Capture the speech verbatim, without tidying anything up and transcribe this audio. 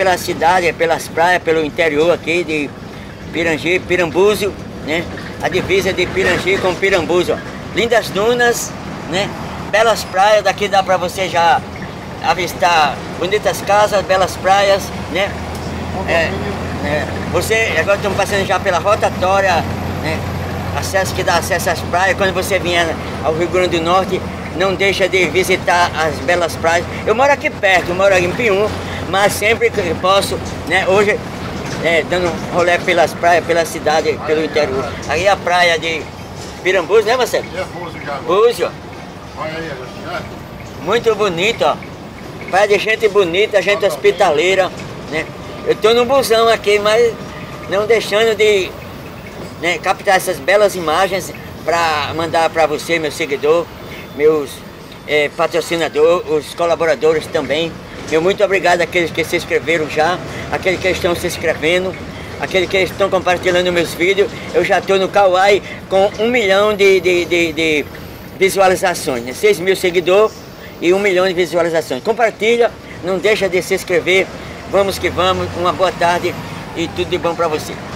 pela cidade, pelas praias, pelo interior aqui de Pirangi, Pirambúzio, né? A divisa de Pirangi com Pirambúzio. Lindas dunas, né? Belas praias, daqui dá para você já avistar bonitas casas, belas praias, né? É, é, você, agora estamos passando já pela rotatória, né? Acesso que dá acesso às praias. Quando você vier ao Rio Grande do Norte, não deixa de visitar as belas praias. Eu moro aqui perto, eu moro aqui em Pium, mas sempre que eu posso, né? Hoje, é, dando um rolê pelas praias, pela cidade, pelo interior. Aí a praia de Pirambúzio, né, Marcelo? É Búzio, já. Búzio. Olha aí, Agostinho. Muito bonito, ó. Praia de gente bonita, gente hospitaleira, né? Eu tô no busão aqui, mas não deixando de, né, captar essas belas imagens para mandar para você, meu seguidor, meus é, patrocinadores, os colaboradores também. Meu muito obrigado àqueles que se inscreveram já, àqueles que estão se inscrevendo, aqueles que estão compartilhando meus vídeos. Eu já estou no Kawaii com um milhão de, de, de, de visualizações, né? seis mil seguidores e um milhão de visualizações. Compartilha, não deixa de se inscrever. Vamos que vamos, uma boa tarde e tudo de bom para você.